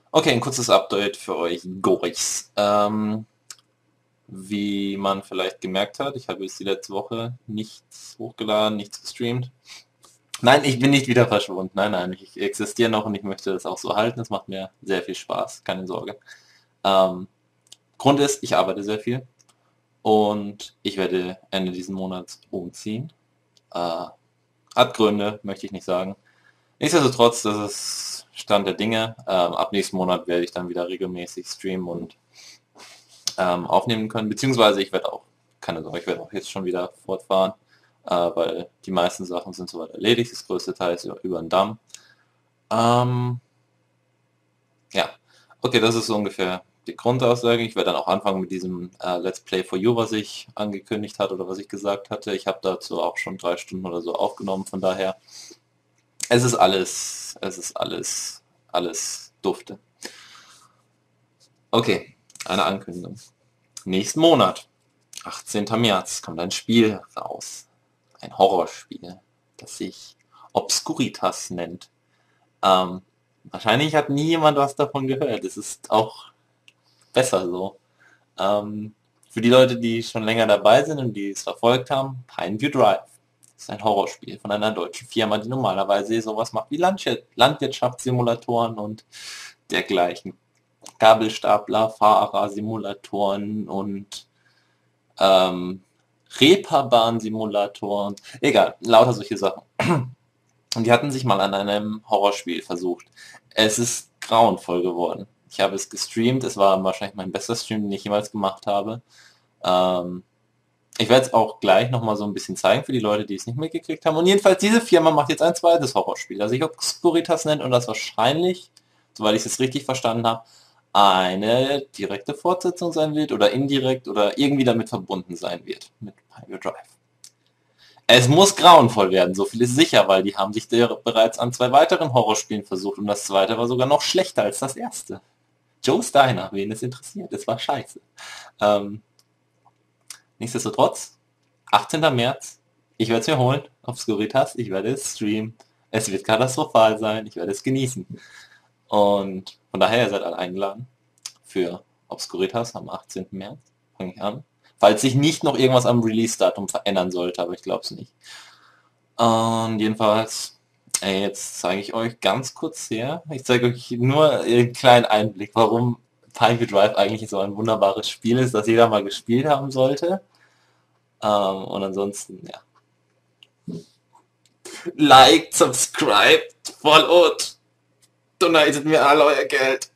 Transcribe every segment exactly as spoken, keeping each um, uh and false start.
Okay, ein kurzes Update für euch Gorichs. Ähm, wie man vielleicht gemerkt hat, ich habe jetzt die letzte Woche nichts hochgeladen, nichts gestreamt. Nein, ich bin nicht wieder verschwunden. Nein, nein, ich existiere noch und ich möchte das auch so halten. Es macht mir sehr viel Spaß, keine Sorge. Ähm, Grund ist, ich arbeite sehr viel und ich werde Ende diesen Monats umziehen. Äh, Hat Gründe, möchte ich nicht sagen. Nichtsdestotrotz, das ist Stand der Dinge. Ähm, ab nächsten Monat werde ich dann wieder regelmäßig streamen und ähm, aufnehmen können. Beziehungsweise ich werde auch, keine Sorge, ich werde auch jetzt schon wieder fortfahren, äh, weil die meisten Sachen sind soweit erledigt. Das größte Teil ist über, über den Damm. Ähm, ja, okay, das ist so ungefähr die Grundaussage. Ich werde dann auch anfangen mit diesem äh, Let's Play for You, was ich angekündigt hatte oder was ich gesagt hatte. Ich habe dazu auch schon drei Stunden oder so aufgenommen. Von daher, es ist alles, es ist alles, alles dufte. Okay, eine Ankündigung. Nächsten Monat, achtzehnten März, kommt ein Spiel raus. Ein Horrorspiel, das sich Obscuritas nennt. Ähm, Wahrscheinlich hat nie jemand was davon gehört. Es ist auch besser so. Ähm, für die Leute, die schon länger dabei sind und die es verfolgt haben, Pineview Drive. Das ist ein Horrorspiel von einer deutschen Firma, die normalerweise sowas macht wie Landwir Landwirtschaftssimulatoren und dergleichen. Gabelstapler, Fahrersimulatoren und ähm, Reeperbahn-Simulatoren. Egal, lauter solche Sachen. Und die hatten sich mal an einem Horrorspiel versucht. Es ist grauenvoll geworden. Ich habe es gestreamt, es war wahrscheinlich mein bester Stream, den ich jemals gemacht habe. Ähm, Ich werde es auch gleich nochmal so ein bisschen zeigen für die Leute, die es nicht mitgekriegt haben. Und jedenfalls, diese Firma macht jetzt ein zweites Horrorspiel, das sich Obscuritas nennt und das wahrscheinlich, soweit ich es richtig verstanden habe, eine direkte Fortsetzung sein wird oder indirekt oder irgendwie damit verbunden sein wird mit Pinewood Drive. Es muss grauenvoll werden, so viel ist sicher, weil die haben sich der bereits an zwei weiteren Horrorspielen versucht und das zweite war sogar noch schlechter als das erste. Joe Steiner, wen es interessiert, es war scheiße. Ähm, Nichtsdestotrotz, achtzehnten März, ich werde es mir holen, Obscuritas, ich werde es streamen. Es wird katastrophal sein, ich werde es genießen. Und von daher, ihr seid alle eingeladen für Obscuritas am achtzehnten März. Fange ich an. Falls sich nicht noch irgendwas am Release-Datum verändern sollte, aber ich glaube es nicht. Und jedenfalls, ey, jetzt zeige ich euch ganz kurz her. Ich zeige euch nur einen kleinen Einblick, warum Pineview Drive eigentlich so ein wunderbares Spiel ist, das jeder mal gespielt haben sollte. Ähm, und ansonsten, ja. Liked, subscribed, followed, donatet mir all euer Geld.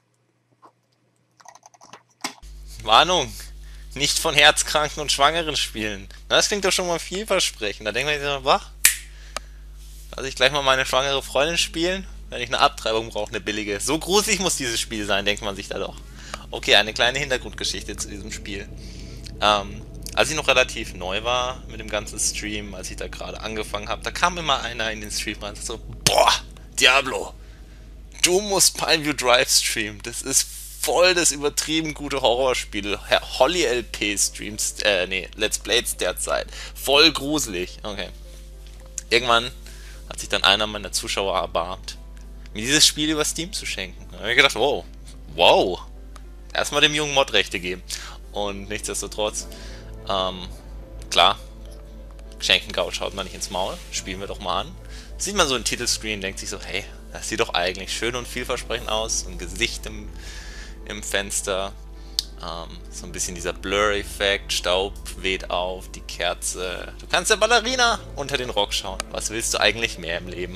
Warnung! Nicht von Herzkranken und Schwangeren spielen. Na, das klingt doch schon mal vielversprechend. Da denkt man sich so, wach, lass ich gleich mal meine schwangere Freundin spielen, wenn ich eine Abtreibung brauche, eine billige. So gruselig muss dieses Spiel sein, denkt man sich da doch. Okay, eine kleine Hintergrundgeschichte zu diesem Spiel. Ähm, Als ich noch relativ neu war mit dem ganzen Stream, als ich da gerade angefangen habe, da kam immer einer in den Stream und sagte so, boah, Diablo, du musst Pineview Drive streamen. Das ist voll das übertrieben gute Horrorspiel. Herr Holly L P streams, äh, nee, Let's Plays derzeit. Voll gruselig. Okay. Irgendwann hat sich dann einer meiner Zuschauer erbarmt, mir dieses Spiel über Steam zu schenken. Da habe ich gedacht, wow, wow. Erstmal dem jungen Mod Rechte geben. Und nichtsdestotrotz, ähm, klar, Geschenkengaul schaut man nicht ins Maul. Spielen wir doch mal an. Sieht man so einen Titelscreen, denkt sich so, hey, das sieht doch eigentlich schön und vielversprechend aus. Ein Gesicht im, im Fenster. Ähm, so ein bisschen dieser Blur-Effekt. Staub weht auf, die Kerze. Du kannst der Ballerina unter den Rock schauen. Was willst du eigentlich mehr im Leben?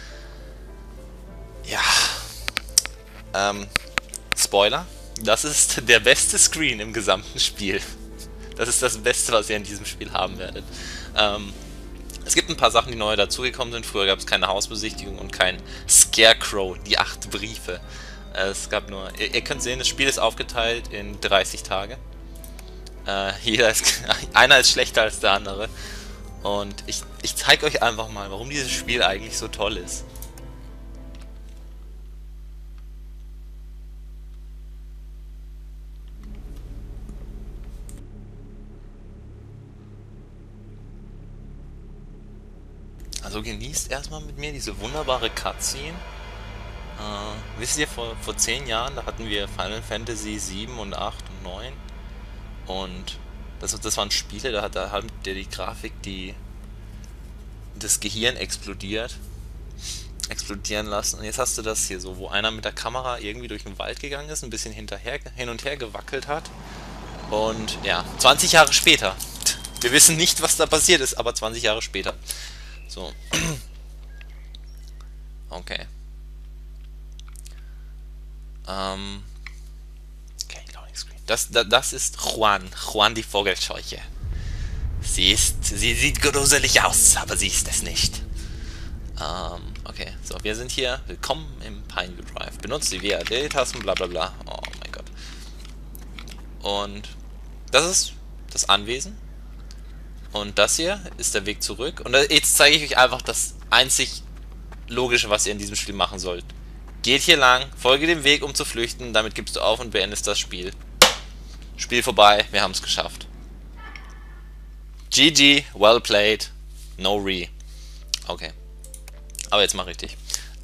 Ja, ähm, Spoiler. Das ist der beste Screen im gesamten Spiel. Das ist das Beste, was ihr in diesem Spiel haben werdet. Ähm, Es gibt ein paar Sachen, die neu dazugekommen sind. Früher gab es keine Hausbesichtigung und kein Scarecrow, die acht Briefe. Es gab nur, ihr, ihr könnt sehen, das Spiel ist aufgeteilt in dreißig Tage. Äh, jeder ist, einer ist schlechter als der andere. Und ich, ich zeige euch einfach mal, warum dieses Spiel eigentlich so toll ist. Also genießt erstmal mit mir diese wunderbare Cutscene. Äh, wisst ihr, vor, vor zehn Jahren, da hatten wir Final Fantasy sieben und acht und neun. Und das, das waren Spiele, da hat da hat der die Grafik, die das Gehirn explodiert, explodieren lassen. Und jetzt hast du das hier so, wo einer mit der Kamera irgendwie durch den Wald gegangen ist, ein bisschen hinterher, hin und her gewackelt hat. Und ja, zwanzig Jahre später. Wir wissen nicht, was da passiert ist, aber zwanzig Jahre später. So. Okay. Ähm. Okay, Loading Screen. Das, das, das ist Juan. Juan die Vogelscheuche. Sie ist. Sie sieht gruselig aus, aber sie ist es nicht. Ähm, okay. So, wir sind hier. Willkommen im Pineview Drive. Benutzt die W A D-Tasten, bla bla bla. Oh mein Gott. Und das ist das Anwesen. Und das hier ist der Weg zurück. Und jetzt zeige ich euch einfach das einzig Logische, was ihr in diesem Spiel machen sollt. Geht hier lang, folge dem Weg, um zu flüchten, damit gibst du auf und beendest das Spiel. Spiel vorbei, wir haben es geschafft. G G, well played, no re. Okay. Aber jetzt mal richtig.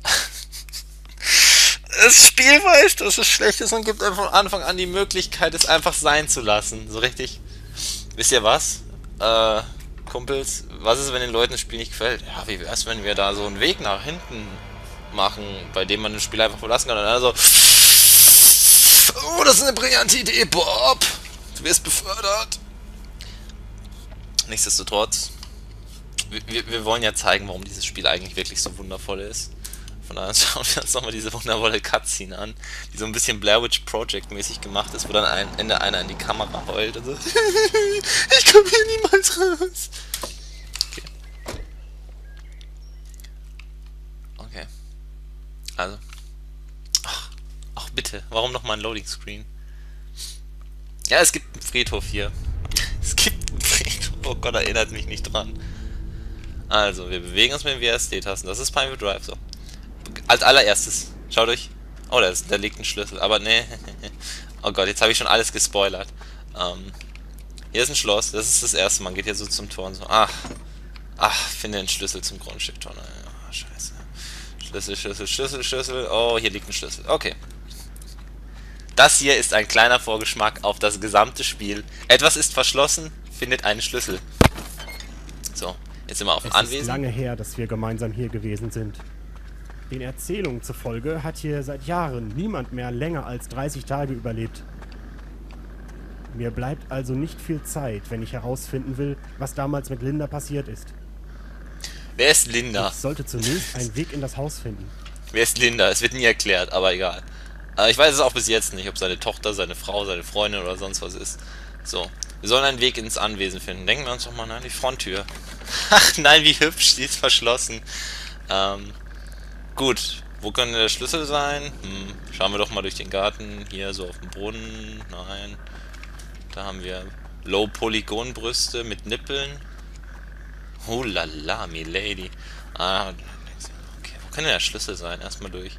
Das Spiel weiß, dass es schlecht ist und gibt von Anfang an die Möglichkeit, es einfach sein zu lassen. So richtig. Wisst ihr was? Äh, Kumpels, was ist, wenn den Leuten das Spiel nicht gefällt? Ja, wie wär's, wenn wir da so einen Weg nach hinten machen, bei dem man das Spiel einfach verlassen kann? Und dann so, oh, das ist eine brillante Idee, Bob! Du wirst befördert! Nichtsdestotrotz, wir, wir, wir wollen ja zeigen, warum dieses Spiel eigentlich wirklich so wundervoll ist. Von daher schauen wir uns nochmal diese wundervolle Cutscene an, die so ein bisschen Blair Witch Project mäßig gemacht ist, wo dann am Ende einer in die Kamera heult und so, ich komme hier niemals raus. Okay. Okay. Also. Ach, ach bitte, warum nochmal ein Loading Screen? Ja, es gibt einen Friedhof hier. Es gibt einen Friedhof, oh Gott, erinnert mich nicht dran. Also, wir bewegen uns mit den W A S D-Tasten, das ist Pineview Drive so. Als allererstes, schaut euch. Oh, da, ist, da liegt ein Schlüssel. Aber ne. Oh Gott, jetzt habe ich schon alles gespoilert. Ähm, hier ist ein Schloss. Das ist das erste. Man geht hier so zum Tor und so. Ach. Ach, finde den Schlüssel zum Grundstück-Tor. Oh, scheiße. Schlüssel, Schlüssel, Schlüssel, Schlüssel. Oh, hier liegt ein Schlüssel. Okay. Das hier ist ein kleiner Vorgeschmack auf das gesamte Spiel. Etwas ist verschlossen, findet einen Schlüssel. So, jetzt sind wir auf dem Anwesen. Es ist lange her, dass wir gemeinsam hier gewesen sind. Den Erzählungen zufolge hat hier seit Jahren niemand mehr länger als dreißig Tage überlebt. Mir bleibt also nicht viel Zeit, wenn ich herausfinden will, was damals mit Linda passiert ist. Wer ist Linda? Ich sollte zunächst einen Weg in das Haus finden. Wer ist Linda? Es wird nie erklärt, aber egal. Äh, ich weiß es auch bis jetzt nicht, ob seine Tochter, seine Frau, seine Freundin oder sonst was ist. So, wir sollen einen Weg ins Anwesen finden. Denken wir uns doch mal an die Fronttür. Ach nein, wie hübsch, die ist verschlossen. Ähm... Gut, wo könnte der Schlüssel sein? Hm, schauen wir doch mal durch den Garten. Hier so auf dem Brunnen. Nein. Da haben wir Low-Polygon-Brüste mit Nippeln. Oh la la, milady. Ah, okay, wo könnte der Schlüssel sein? Erstmal durch,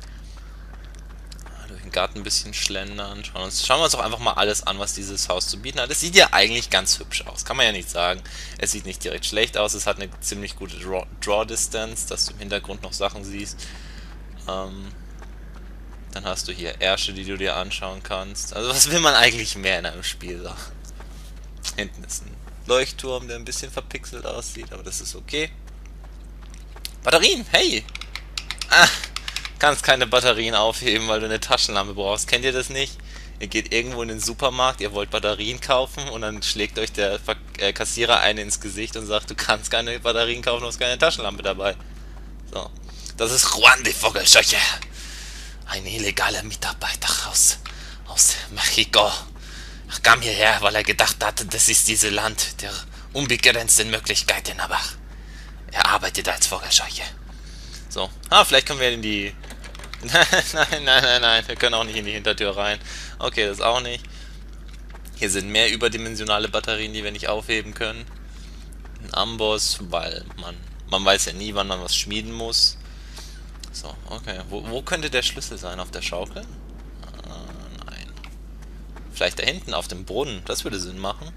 ah, durch den Garten ein bisschen schlendern. Schauen wir, uns, schauen wir uns doch einfach mal alles an, was dieses Haus zu bieten hat. Es sieht ja eigentlich ganz hübsch aus. Kann man ja nicht sagen. Es sieht nicht direkt schlecht aus. Es hat eine ziemlich gute Draw-Distance, dass du im Hintergrund noch Sachen siehst. Ähm, dann hast du hier Ärsche, die du dir anschauen kannst. Also was will man eigentlich mehr in einem Spiel? So. Hinten ist ein Leuchtturm, der ein bisschen verpixelt aussieht, aber das ist okay. Batterien, hey! Ah, kannst keine Batterien aufheben, weil du eine Taschenlampe brauchst. Kennt ihr das nicht? Ihr geht irgendwo in den Supermarkt, ihr wollt Batterien kaufen und dann schlägt euch der Ver äh, Kassierer eine ins Gesicht und sagt, du kannst keine Batterien kaufen, du hast keine Taschenlampe dabei. So. Das ist Juan die Vogelscheuche. Ein illegaler Mitarbeiter aus, aus Mexiko. Er kam hierher, weil er gedacht hatte, das ist dieses Land der unbegrenzten Möglichkeiten, aber er arbeitet als Vogelscheuche. So. Ah, vielleicht können wir in die... nein, nein, nein, nein, wir können auch nicht in die Hintertür rein. Okay, das auch nicht. Hier sind mehr überdimensionale Batterien, die wir nicht aufheben können. Ein Amboss, weil man, man weiß ja nie, wann man was schmieden muss. So, okay. Wo, wo könnte der Schlüssel sein? Auf der Schaukel? Ah, nein. Vielleicht da hinten auf dem Brunnen. Das würde Sinn machen.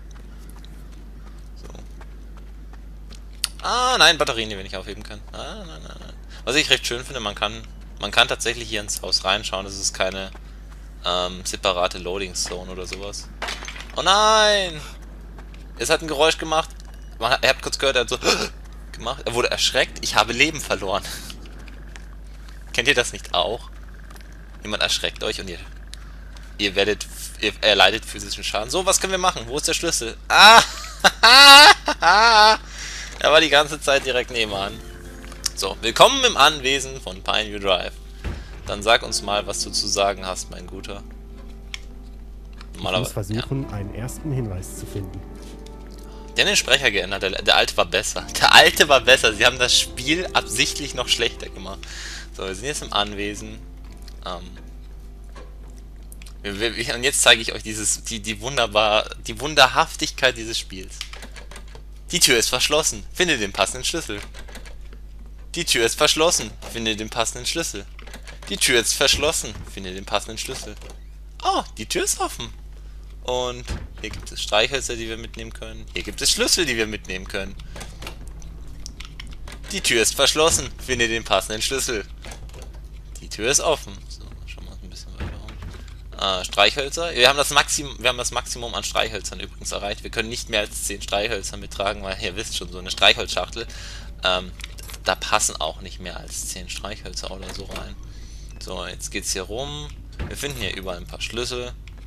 So. Ah, nein, Batterien, die wir nicht aufheben können. Ah, nein, nein, nein. Was ich recht schön finde, man kann Man kann tatsächlich hier ins Haus reinschauen, das ist keine ähm, separate Loading Zone oder sowas. Oh nein! Es hat ein Geräusch gemacht. Man hat, ihr habt kurz gehört, er hat so gemacht. Er wurde erschreckt. Ich habe Leben verloren. Kennt ihr das nicht auch? Jemand erschreckt euch und ihr ihr werdet ihr erleidet physischen Schaden. So, was können wir machen? Wo ist der Schlüssel? Ah! Er war die ganze Zeit direkt nebenan. So, willkommen im Anwesen von Pineview Drive. Dann sag uns mal, was du zu sagen hast, mein Guter. Ich muss versuchen, ja. einen ersten Hinweis zu finden. Die haben den Sprecher geändert, der, der alte war besser. Der alte war besser, sie haben das Spiel absichtlich noch schlechter gemacht. So, wir sind jetzt im Anwesen. Ähm, wir, wir, und jetzt zeige ich euch dieses, die, die wunderbar, die Wunderhaftigkeit dieses Spiels. Die Tür ist verschlossen, finde den passenden Schlüssel. Die Tür ist verschlossen, finde den passenden Schlüssel. Die Tür ist verschlossen, finde den passenden Schlüssel. Oh, die Tür ist offen. Und hier gibt es Streichhölzer, die wir mitnehmen können. Hier gibt es Schlüssel, die wir mitnehmen können. Die Tür ist verschlossen. Finde den passenden Schlüssel. Die Tür ist offen. So, schauen wir mal ein bisschen weiter um. Äh, Streichhölzer. Wir haben, das Maximum, wir haben das Maximum an Streichhölzern übrigens erreicht. Wir können nicht mehr als zehn Streichhölzer mittragen, weil ihr wisst schon, so eine Streichholzschachtel, ähm, da passen auch nicht mehr als zehn Streichhölzer oder so rein. So, jetzt geht's hier rum. Wir finden hier überall ein paar Schlüssel.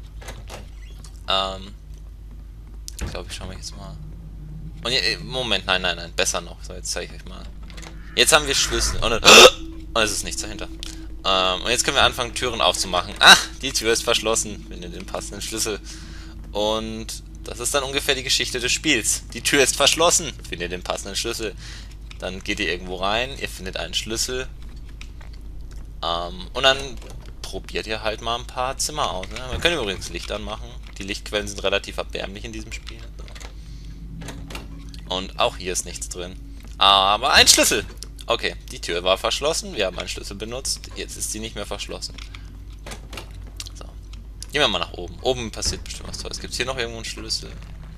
Ähm, ich glaube, ich schaue mich jetzt mal. Und hier, Moment, nein, nein, nein, besser noch. So, jetzt zeige ich euch mal. Jetzt haben wir Schlüssel. Und, und es ist nichts dahinter. Ähm, und jetzt können wir anfangen, Türen aufzumachen. Ah, die Tür ist verschlossen. Finde den passenden Schlüssel. Und das ist dann ungefähr die Geschichte des Spiels. Die Tür ist verschlossen. Finde den passenden Schlüssel. Dann geht ihr irgendwo rein. Ihr findet einen Schlüssel. Ähm, und dann probiert ihr halt mal ein paar Zimmer aus. Ne? Wir können übrigens Licht anmachen. Die Lichtquellen sind relativ erbärmlich in diesem Spiel. Und auch hier ist nichts drin. Aber ein Schlüssel! Okay, die Tür war verschlossen. Wir haben einen Schlüssel benutzt. Jetzt ist sie nicht mehr verschlossen. So. Gehen wir mal nach oben. Oben passiert bestimmt was Tolles. Gibt es hier noch irgendwo einen Schlüssel?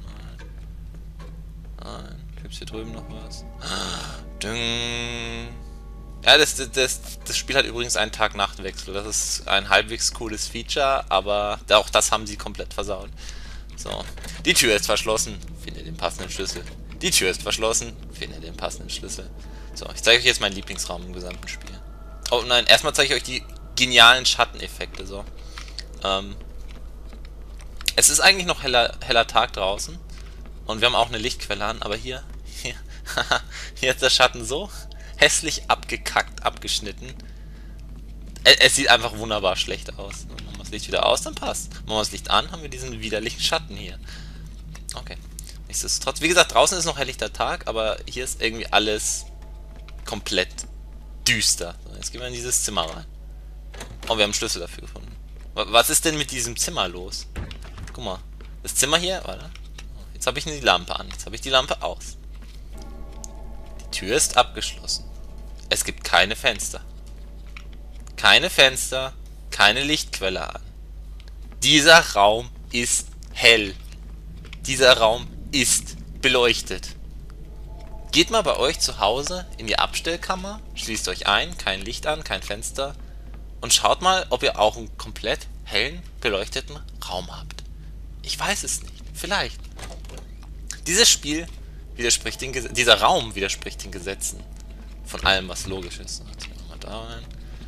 Nein. Nein. Gibt es hier drüben noch was? Ding. Ja, das, das, das Spiel hat übrigens einen Tag-Nacht-Wechsel. Das ist ein halbwegs cooles Feature, aber auch das haben sie komplett versaut. So. Die Tür ist verschlossen. Finde den passenden Schlüssel. Die Tür ist verschlossen. Finde den passenden Schlüssel. So, ich zeige euch jetzt meinen Lieblingsraum im gesamten Spiel. Oh nein, erstmal zeige ich euch die genialen Schatteneffekte. So. Ähm, es ist eigentlich noch heller, heller Tag draußen. Und wir haben auch eine Lichtquelle an, aber hier, hier, hier ist der Schatten so hässlich abgekackt, abgeschnitten. Es, es sieht einfach wunderbar schlecht aus. Machen wir das Licht wieder aus, dann passt. Machen wir das Licht an, haben wir diesen widerlichen Schatten hier. Okay. Nichtsdestotrotz, wie gesagt, draußen ist noch helllichter Tag, aber hier ist irgendwie alles komplett düster. So, jetzt gehen wir in dieses Zimmer rein. Oh, wir haben einen Schlüssel dafür gefunden. Was ist denn mit diesem Zimmer los? Guck mal. Das Zimmer hier, warte. Jetzt habe ich die Lampe an. Jetzt habe ich die Lampe aus. Die Tür ist abgeschlossen. Es gibt keine Fenster. Keine Fenster, keine Lichtquelle an. Dieser Raum ist hell. Dieser Raum ist beleuchtet. Geht mal bei euch zu Hause in die Abstellkammer, schließt euch ein, kein Licht an, kein Fenster und schaut mal, ob ihr auch einen komplett hellen, beleuchteten Raum habt. Ich weiß es nicht. Vielleicht. Dieses Spiel widerspricht den Gesetzen, dieser Raum widerspricht den Gesetzen von allem, was logisch ist. Jetzt gehen wir mal da rein.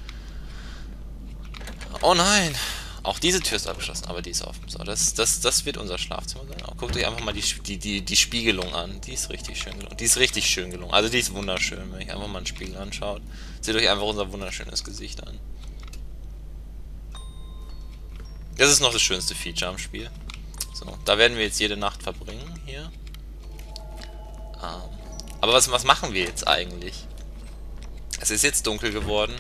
Oh nein! Auch diese Tür ist abgeschlossen, aber die ist offen. So, das, das, das wird unser Schlafzimmer sein. Oh, guckt euch einfach mal die, die, die, die Spiegelung an. Die ist richtig schön gelungen. Die ist richtig schön gelungen. Also die ist wunderschön, wenn ich einfach mal einen Spiegel anschaut. Seht euch einfach unser wunderschönes Gesicht an. Das ist noch das schönste Feature am Spiel. So, da werden wir jetzt jede Nacht verbringen, hier. Ähm, aber was, was machen wir jetzt eigentlich? Es ist jetzt dunkel geworden.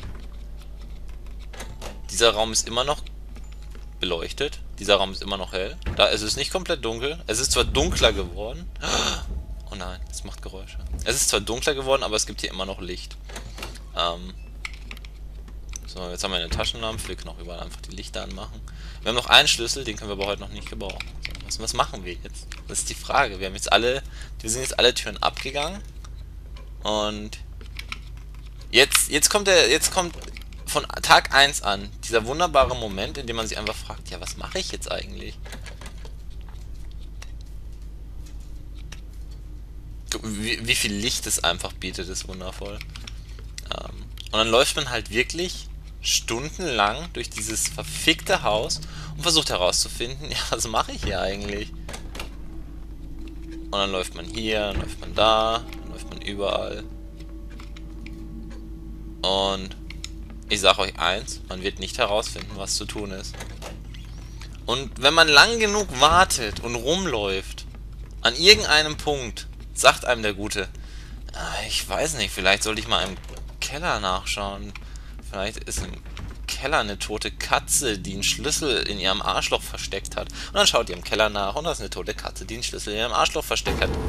Dieser Raum ist immer noch beleuchtet. Dieser Raum ist immer noch hell. Da ist es nicht komplett dunkel. Es ist zwar dunkler geworden. Oh nein, es macht Geräusche. Es ist zwar dunkler geworden, aber es gibt hier immer noch Licht. Ähm so, jetzt haben wir eine Taschenlampe. Wir können auch überall einfach die Lichter anmachen. Wir haben noch einen Schlüssel, den können wir aber heute noch nicht gebrauchen. So, was, was machen wir jetzt? Das ist die Frage. Wir haben jetzt alle, wir sind jetzt alle Türen abgegangen. Und jetzt, jetzt kommt der, jetzt kommt von Tag eins an dieser wunderbare Moment, in dem man sich einfach fragt, ja, was mache ich jetzt eigentlich? Wie, wie viel Licht es einfach bietet, ist wundervoll. Ähm, und dann läuft man halt wirklich stundenlang durch dieses verfickte Haus und versucht herauszufinden, ja, was mache ich hier eigentlich? Und dann läuft man hier, dann läuft man da, dann läuft man überall. Und ich sage euch eins, man wird nicht herausfinden, was zu tun ist. Und wenn man lang genug wartet und rumläuft, an irgendeinem Punkt sagt einem der Gute, ich weiß nicht, vielleicht sollte ich mal im Keller nachschauen. Vielleicht ist im Keller eine tote Katze, die einen Schlüssel in ihrem Arschloch versteckt hat. Und dann schaut ihr im Keller nach und da ist eine tote Katze, die einen Schlüssel in ihrem Arschloch versteckt hat.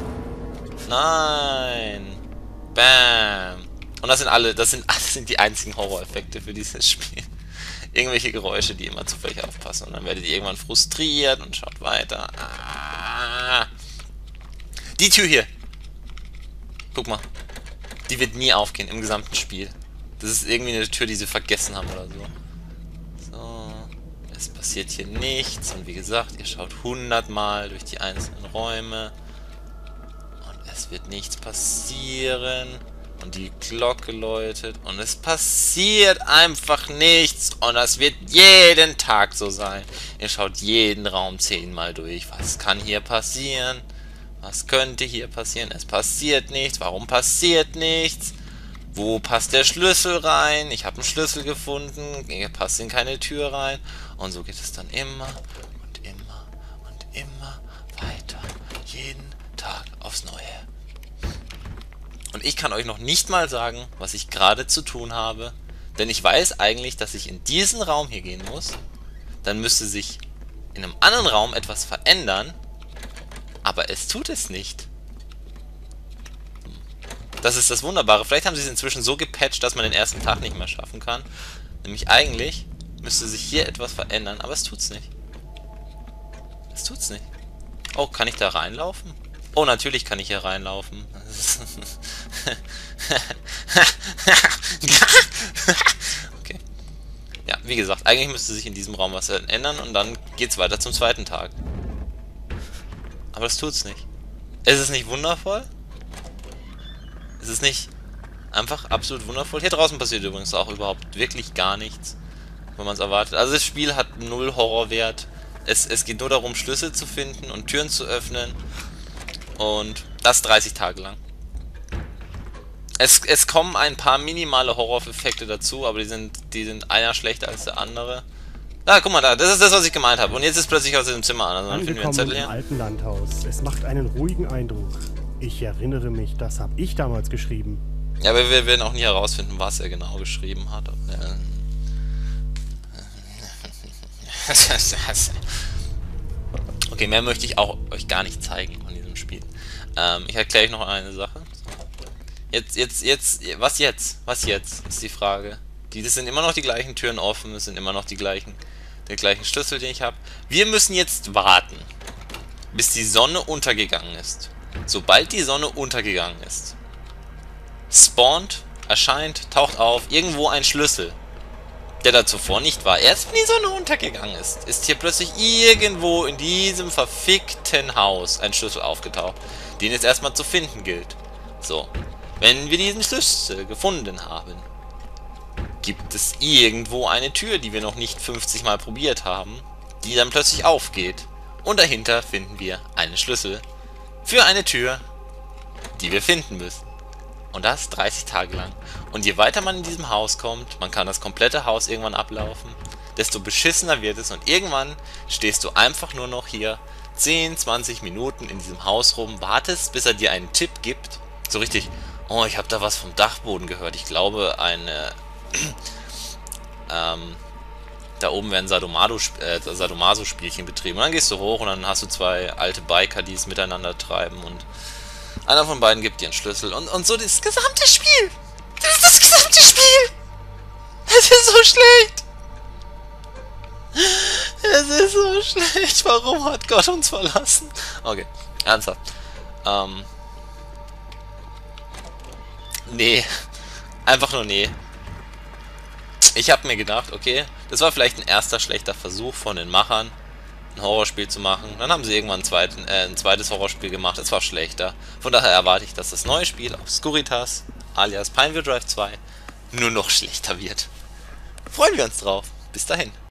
Nein. Bam. Und das sind alle, das sind, das sind die einzigen Horroreffekte für dieses Spiel. Irgendwelche Geräusche, die immer zufällig aufpassen. Und dann werdet ihr irgendwann frustriert und schaut weiter. Ah. Die Tür hier. Guck mal. Die wird nie aufgehen im gesamten Spiel. Das ist irgendwie eine Tür, die sie vergessen haben oder so. So. Es passiert hier nichts. Und wie gesagt, ihr schaut hundertmal durch die einzelnen Räume. Und es wird nichts passieren. Und die Glocke läutet. Und es passiert einfach nichts. Und das wird jeden Tag so sein. Ihr schaut jeden Raum zehnmal durch. Was kann hier passieren? Was könnte hier passieren? Es passiert nichts. Warum passiert nichts? Wo passt der Schlüssel rein? Ich habe einen Schlüssel gefunden. Hier passt in keine Tür rein. Und so geht es dann immer und immer und immer weiter. Jeden Tag aufs Neue. Und ich kann euch noch nicht mal sagen, was ich gerade zu tun habe. Denn ich weiß eigentlich, dass ich in diesen Raum hier gehen muss. Dann müsste sich in einem anderen Raum etwas verändern. Aber es tut es nicht. Das ist das Wunderbare. Vielleicht haben sie es inzwischen so gepatcht, dass man den ersten Tag nicht mehr schaffen kann. Nämlich eigentlich müsste sich hier etwas verändern, aber es tut's nicht. Es tut's nicht. Oh, kann ich da reinlaufen? Oh, natürlich kann ich hier reinlaufen. Okay. Ja, wie gesagt, eigentlich müsste sich in diesem Raum was ändern und dann geht's weiter zum zweiten Tag. Aber das tut's nicht. Ist es nicht wundervoll? Ist es nicht einfach absolut wundervoll? Hier draußen passiert übrigens auch überhaupt wirklich gar nichts, wenn man es erwartet. Also das Spiel hat null Horrorwert. Es, es geht nur darum, Schlüssel zu finden und Türen zu öffnen. Und das dreißig Tage lang. Es, es kommen ein paar minimale Horror-Effekte dazu, aber die sind, die sind einer schlechter als der andere. Ah, guck mal da, das ist das, was ich gemeint habe. Und jetzt ist plötzlich aus dem Zimmer an. Also dann finden wir einen Zettel hier. Im alten Landhaus. Es macht einen ruhigen Eindruck. Ich erinnere mich, das habe ich damals geschrieben. Ja, aber wir werden auch nie herausfinden, was er genau geschrieben hat. Okay, mehr möchte ich auch euch gar nicht zeigen von diesem Spiel. Ähm, ich erkläre euch noch eine Sache. Jetzt, jetzt, jetzt, was jetzt? Was jetzt, ist die Frage. Die, das sind immer noch die gleichen Türen offen, es sind immer noch die gleichen, der gleichen Schlüssel, den ich habe. Wir müssen jetzt warten, bis die Sonne untergegangen ist. Sobald die Sonne untergegangen ist, spawnt, erscheint, taucht auf irgendwo ein Schlüssel, der da zuvor nicht war. Erst wenn die Sonne untergegangen ist, ist hier plötzlich irgendwo in diesem verfickten Haus ein Schlüssel aufgetaucht, den es erstmal zu finden gilt. So, wenn wir diesen Schlüssel gefunden haben, gibt es irgendwo eine Tür, die wir noch nicht fünfzig Mal probiert haben, die dann plötzlich aufgeht. Und dahinter finden wir einen Schlüssel für eine Tür, die wir finden müssen. Und das dreißig Tage lang. Und je weiter man in diesem Haus kommt, man kann das komplette Haus irgendwann ablaufen, desto beschissener wird es. Und irgendwann stehst du einfach nur noch hier zehn, zwanzig Minuten in diesem Haus rum, wartest, bis er dir einen Tipp gibt. So richtig, oh, ich habe da was vom Dachboden gehört. Ich glaube, eine... ähm, da oben werden Sadomaso-Spielchen äh, Sadomaso betrieben. Und dann gehst du hoch und dann hast du zwei alte Biker, die es miteinander treiben. Und einer von beiden gibt dir einen Schlüssel. Und, und so das gesamte Spiel. Das ist das gesamte Spiel. Es ist so schlecht. Es ist so schlecht. Warum hat Gott uns verlassen? Okay, ernsthaft. Ähm... Nee. Einfach nur nee. Ich habe mir gedacht, okay, das war vielleicht ein erster schlechter Versuch von den Machern, ein Horrorspiel zu machen. Dann haben sie irgendwann ein, zweiten, äh, ein zweites Horrorspiel gemacht, es war schlechter. Von daher erwarte ich, dass das neue Spiel auf Scuritas, alias Pineville Drive zwei, nur noch schlechter wird. Freuen wir uns drauf. Bis dahin.